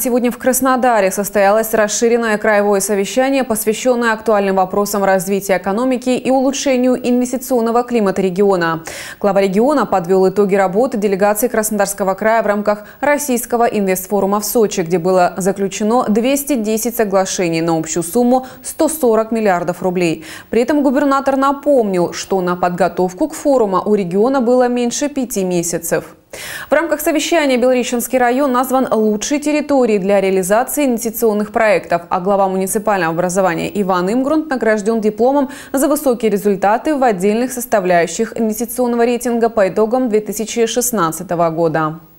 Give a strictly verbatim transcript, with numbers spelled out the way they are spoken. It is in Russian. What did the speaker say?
Сегодня в Краснодаре состоялось расширенное краевое совещание, посвященное актуальным вопросам развития экономики и улучшению инвестиционного климата региона. Глава региона подвел итоги работы делегации Краснодарского края в рамках Российского инвестфорума в Сочи, где было заключено двести десять соглашений на общую сумму сто сорок миллиардов рублей. При этом губернатор напомнил, что на подготовку к форуму у региона было меньше пяти месяцев. В рамках совещания Белореченский район назван лучшей территорией для реализации инвестиционных проектов, а глава муниципального образования Иван Имгрунт награжден дипломом за высокие результаты в отдельных составляющих инвестиционного рейтинга по итогам две тысячи шестнадцатого года.